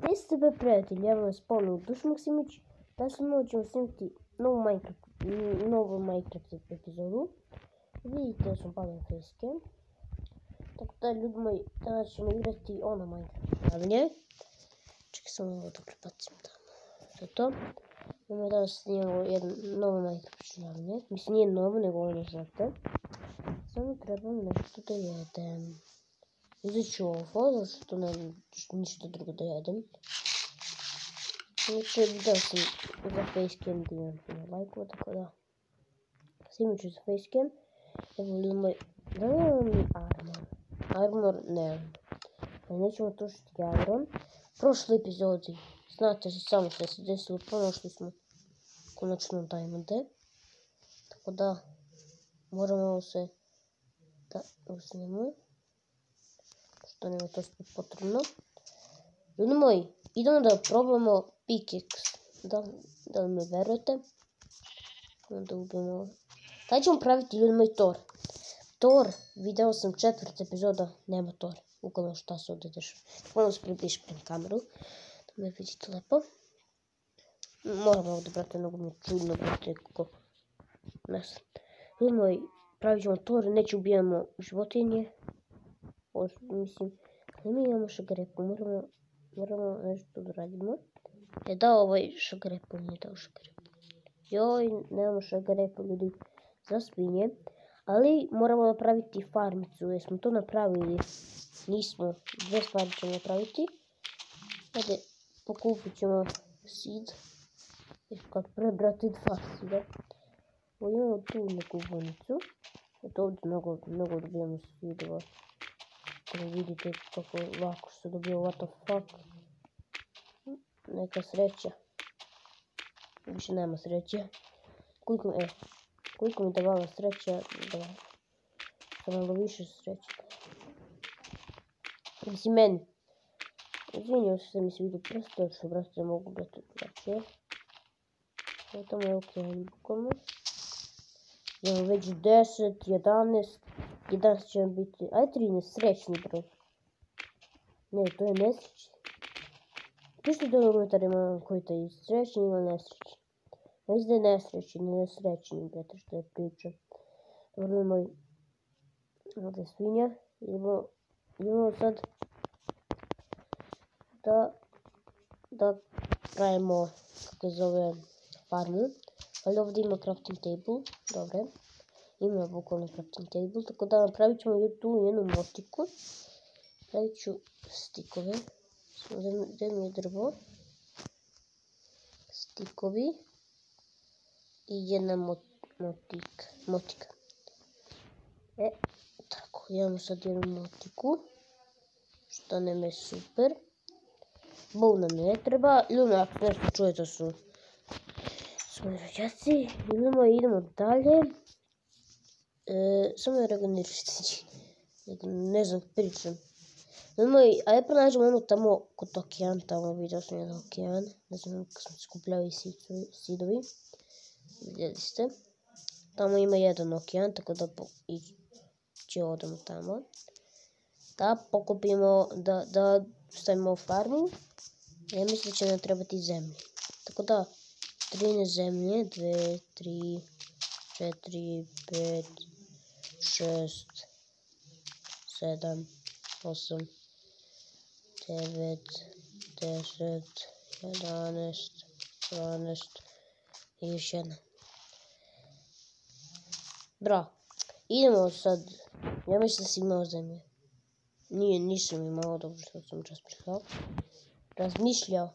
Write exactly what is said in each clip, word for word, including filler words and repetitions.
Ей себе, приятели, я вас поновно Душ Максимич. Тази можем снимати ново Майнкрафт, ново Майнкрафт епизоду. Видите да съм падал фейскем. Tako da, ljudi moji, danas ćemo igrati ono Minecraft javlje. Čekaj samo ovo da prebacim tamo. To je to. Imamo danas snimamo jedno novo Minecraft javlje. Mislim, nije novo, nego ono znate. Samo trebam nešto da jedem. Uzet ću ovo, zato što nemam ništa drugo da jedem. Znači, video sam za facecam da imam puno lajkova, tako da. Snimat ću za facecam. Evo ljudi moji, da nemam mi armor. Armor nemam. Nećemo trošiti iron. Prošle epizodi, znate se samo što se desilo, pronašli smo konačno diamande. Tako da, moramo se da uzmemo. Što nema to sve potrebno. Ljudi moji, idemo da probamo pickaxe. Da, da li me verujete? Da ubijemo. Kada ćemo praviti ljudi moji Tor? Tor, video sam četvrta epizoda, nema Tor. Uglavnom šta se ovdje dešava. Moram se približiti pred kameru, da me vidite lepo. Moramo ovdje, brate, mnogo mi je čudno, brate, kako. Ne znam. Ljudi moji, pravit ćemo Tor, neće ubijamo životinje. O, mislim, kada mi imamo šagarepu, moramo, moramo nešto da radimo. Je dao ovaj šagarepu, nije dao šagarepu. Joj, nemamo šagarepu, ljudi, za spinje. Ali moramo napraviti farmicu, jer smo to napravili. Nismo, dve stvari ćemo napraviti. Ajde, pokupit ćemo seed. Jer kad prebrati dva seeda. Imamo tu neku bonicu. Eto ovdje mnogo, mnogo dobijamo seedova. Kada vidite kako lako se dobija, what the fuck. Neka sreća. Više nema sreće. Koliko, e, koliko mi davala sreća, da sam malo više sreće. Mislim, meni. Izvinjam se da mi se vidi prste, jer što brate mogu brati drugačije. To je ok, bukvalno. Imamo već deset, jedanaest, jedanaest će vam biti, aj trinaest, srećni broj. Ne, to je nesrećni. Pišite do komentarima koji to je srećni ili nesrećni. Ja mislim da je nesrećni, ne srećni, brate, što je priča. Dobro, moj, ovdje je svinja. Idemo, idemo sad da, da pravimo, kako se zove, farmu. Ali ovdje ima crafting table, dobre. Ima bukvalno crafting table, tako da napravit ćemo tu jednu motiku. Pravit ću stikove. Gdje mi je drvo? Stikovi. I jedna mot, motik, motika. E, tako, imamo sad jednu motiku. Što nam je super. Bow nam ne treba. Ljudi, ako nešto čujete su svoji rođaci. Idemo, idemo dalje. E, samo je regeneristići. Ne znam, pričam. Idemo, ajde pronađemo jednu tamo kod okean, tamo vidio sam jedan okean. Ne znam kako smo skupljali sidovi. Vidjeli ste. Tamo ima jedan okean, tako da će odemo tamo. Da pokupimo, da, da stavimo farmu. Ja mislim da će nam trebati zemlje. Tako da, trinaest zemlje, dve, tri, četiri, pet, šest, sedam, osam, devet, deset, jedanaest, dvanaest i još jedna. Bra, idemo sad. Ja mislim da si imao zemlje. Nije, nisam imao, dobro što sam razmišljao. Razmišljao.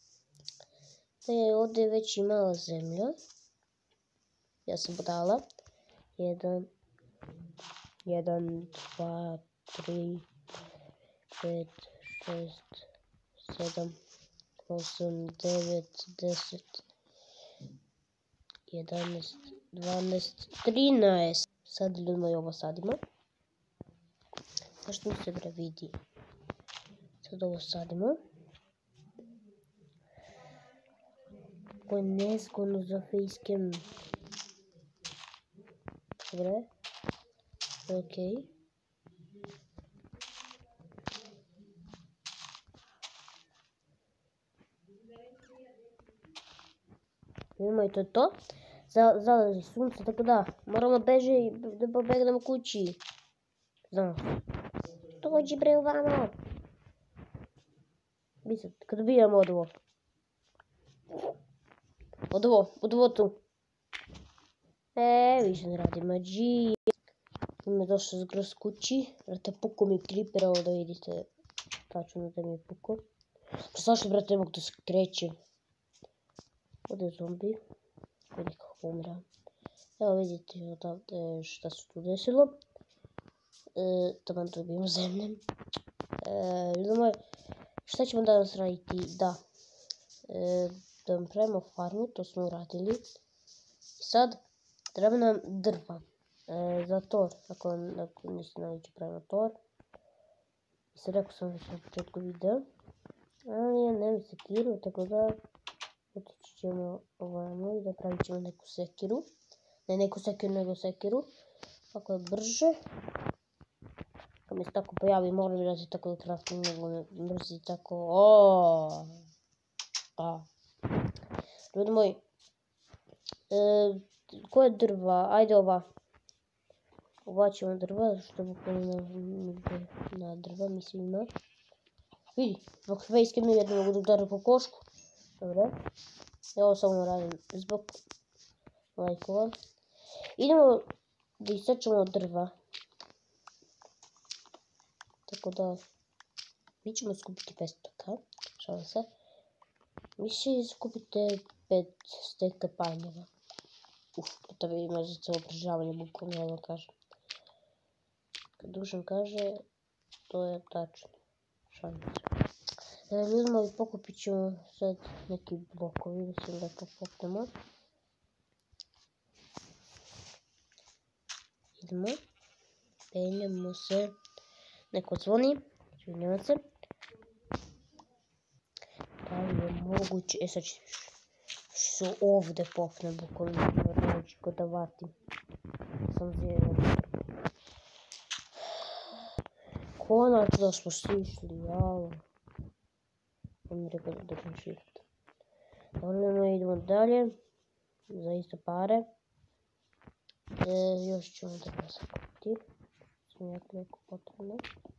E, ovdje je već imala zemlja. Ja sam podala. Jedan, jedan, dva, tri, pet, šest, sedam, osam, devet, deset, jedanaest, dvanaest, trinaest. Sad ljudimo i ovo sadimo. Zašto mi se bre vidi? Sad ovo sadimo. Ovo je nezgodno za facecam. Dobre. Ok. Ima i to je to. Zalazi sunce, tako da moramo beži da pobegnemo kući. Znaš. Dođi bre ovamo. Mislim, kad dobijamo od ovo. Od ovo, od ovo tu. E, više ne radi mađija. Ima došao zgroz kući. Brate, puko mi creeper, ovo da vidite. Tačno da mi je puko. Zašto, brate, ne mogu da se krećem? Ovdje je zombi. Koji nekako umra. Evo vidite odavde šta se tu desilo. E, tamo dobijemo zemlje. E, ljudi moji, šta ćemo danas raditi? Da. E, da vam pravimo farmu, to smo uradili. I sad, treba nam drva. E, za tor, ako, ako niste znali ću pravimo tor. I sad rekao sam već na početku videa. Ali ja nemam sekiru, tako da otići ćemo ovamo i da pravit ćemo neku sekiru. Ne neku sekiru, nego sekiru. Ako je brže. Kad mi se tako pojavi, moram bi da se tako da kraftim, nego me mrzi tako. Oooo. A. Ljudi moji. E, koje drva? Ajde ova. Ova ćemo drva, što bukvalno na, na drva mislim ima. Vidi, zbog fejske mi jedno mogu da udarim po košku. Dobro. Evo samo radim zbog lajkova. Idemo da isečemo drva. Tako da, mi ćemo skupiti pet steka. Šalim se. Vi će skupite pet steka palmova. Uf, to bi ima za celo preživljavanje, bukvalno ja vam kažem. Kad Dušan kaže, to je tačno. Šalim se. Ljudi moji, pokupit ćemo sad neki blokovi, da se lepo pokupimo. Idemo. Penjamo se. Neko zvoni. Izvinjavam se. Da li je moguće? E sad ću se ovdje popnem, bukvalno neću ko da vatim. Sam zvijedan. Konačno smo stišli, jao. On mi rekao da držim shift. Dobro, idemo dalje. Za iste pare. E, još ćemo da ga sakupiti. Sam jako neko potrebno.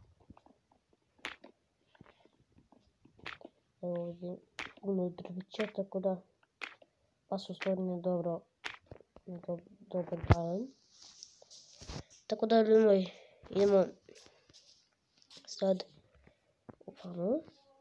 Evo ovdje puno drvića, tako da pa su stvorene dobro, do, dobar dan. Tako da ljudi moji, idemo sad u farmu.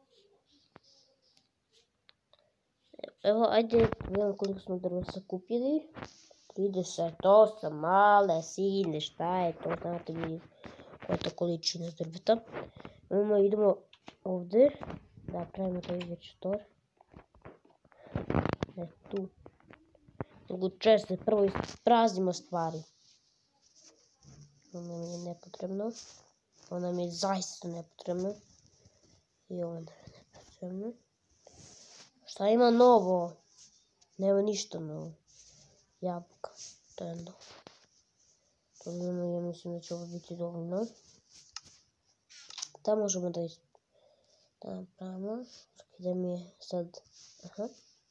Evo, ajde, gledam koliko smo drva sakupili. trideset osam, male, sine, šta je to, znate vi koja je to količina drveta. Evo, idemo ovdje, da pravimo taj već tor. Ne, tu. Nego često, prvo ispraznimo stvari. Ovo nam je nepotrebno. Ovo nam je zaista nepotrebno. I ovo nam je nepotrebno. Šta ima novo? Nema ništa novo. Jabuka. To je novo. To je novo, ja mislim da će ovo biti dovoljno. Da možemo da is... da napravimo. Gdje mi je sad... Aha.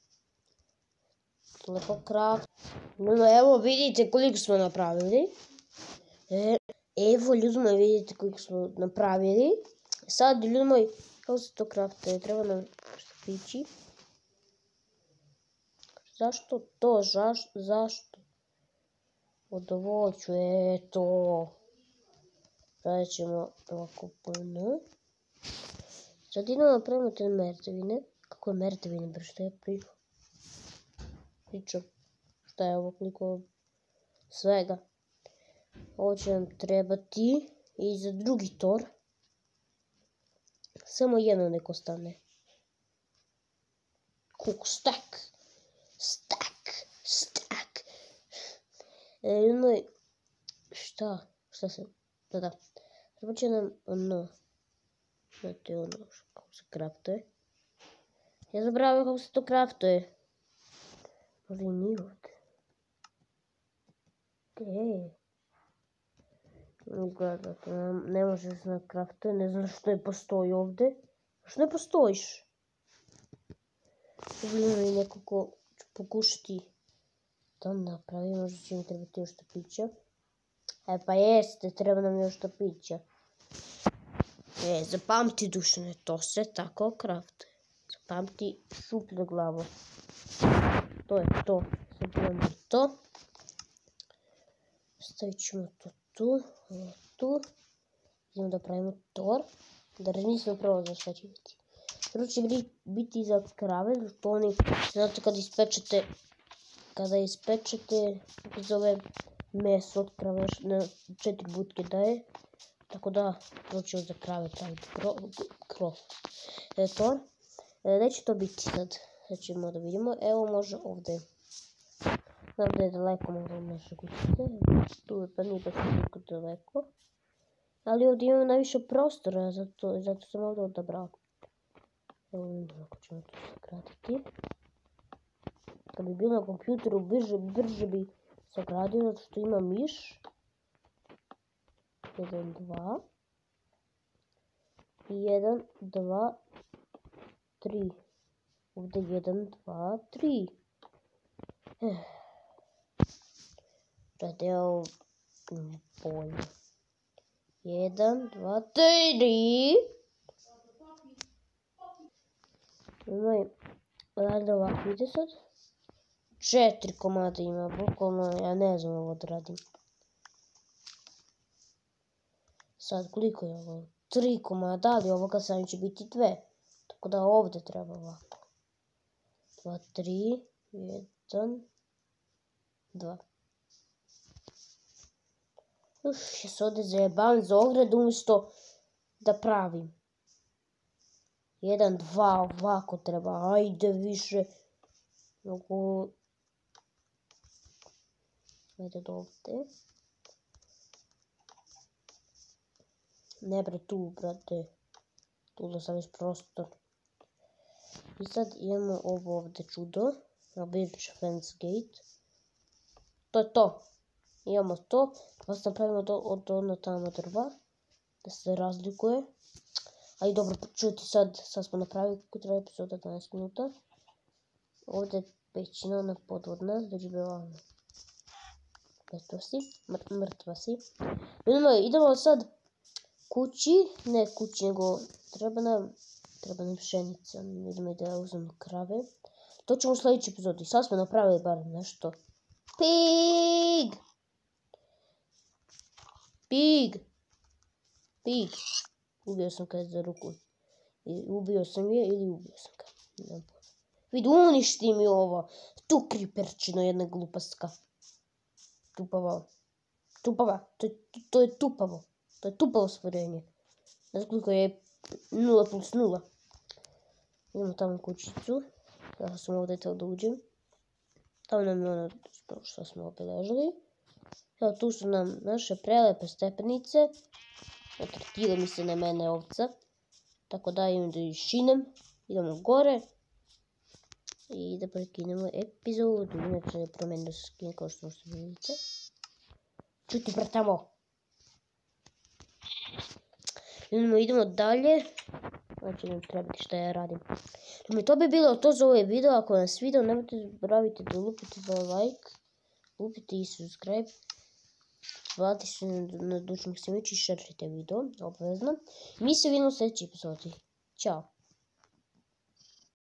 Lepo kraft. No, evo vidite koliko smo napravili. E, evo ljudi moji vidite koliko smo napravili. Sad ljudi moji, kako se to kraftuje? Treba nam štapići. Zašto to? Zaš, zašto? Od ovo ću, eto. Radit ćemo ovako puno. Sad idemo napravimo te mrtvine. Kako je mrtvine, bre, što je pričao? Pričao. Šta je ovo koliko svega? Ovo će nam trebati i za drugi tor. Samo jedno neko stane. Koliko stak? Stak, stak. E, jedno, šta? Šta se? Da, da. Treba će nam ono. Znate ono kako se kraftuje. Ja zaboravim kako se to kraftuje. Možda i nije ovdje. Gdje? Gledajte, ne može se na kraftuje, ne znam što ne postoji ovdje. Što ne postojiš? Vidimo i neko ko pokušati da napravimo, možda će mi trebati još štapića. E pa jeste, treba nam još štapića. E, zapamti Dušane, to se tako kraftuje. Zapamti šuplju glavu. To je to. Sad imamo to. Stavit ćemo to tu, ovo tu. Idemo da pravimo tor. Da nismo pravo za šta će biti. Prvo će biti za krave, zato oni, znate kada ispečete, kada ispečete, kako zove, meso od krave, na četiri butke daje. Tako da, prvo ćemo za krave praviti krov. E, tor. E, gdje će to biti sad? Sad ćemo da vidimo. Evo može ovdje. Znam da je daleko malo naše kućice. Tu je pa nije baš toliko daleko. Ali ovdje imamo najviše prostora, zato, zato sam ovdje odabrao. Evo vidimo kako ćemo to sagraditi. Kad bi bilo na kompjuteru, brže, brže bi sagradio, zato što ima miš. jedan, dva. I jedan, dva, tri. Ovdje jedan, dva, tri. Eh. Radeo bolje. jedan, dva, tri. Imaj, rada ovako, vidite sad? Četiri komada ima, bukvalno, ja ne znam ovo da radim. Sad, koliko je ovo? Tri komada, ali ovoga sami će biti dve. Tako da ovdje treba ovako. Dva, tri, jedan, dva. Uf, ja se ovdje zajebavam za ogradu umjesto da pravim. Jedan, dva, ovako treba, ajde više. Mogu... Ajde do ovdje. Ne bre tu, brate. Tu da sam još prostor. I sad imamo ovo ovdje čudo. Na Birch Fence Gate. To je to. Imamo to. Pa sam pravimo od ono tamo drva. Da se razlikuje. A i dobro, čuti sad. Sad smo napravili kako treba epizoda dvanaest minuta. Ovdje je pećina, ona podvodna. Znači bila mrtva si. Mr mrtva si. Idemo, idemo sad kući. Ne kući, nego treba nam... Treba nam pšenica. Idemo da uzmemo krave. To ćemo u sljedeći epizodi. Sad smo napravili bar nešto. Pig! Pig! Pig! Ubio sam ga za ruku. Ubio sam je ili ubio sam ga. Vidi, uništi mi ovo. Tu kriperčino jedna glupaska. Tupava. Tupava. To je, to je tupavo. To je tupavo stvorenje. Znači koliko je nula plus nula. Idemo tamo kućicu. Ja sam ovdje to da uđem. Tamo nam je ono što smo obeležili. Evo tu su nam naše prelepe stepenice. Otretila mi se na mene ovca. Tako da idem da išinem. Idemo gore. I da prekinemo epizodu. Inače promenio se skin kao što se vidite. Čuti pratamo. Idemo, idemo dalje. Znači nam trebati šta ja radim. To bi bilo to za ovaj video. Ako vam se video, nemojte zaboraviti da lupite za like. Lupite i subscribe. Hvalite se na Dušan Maksimović i šerite video. Obavezno. Mi se vidimo u sljedećoj epizodi. Ćao.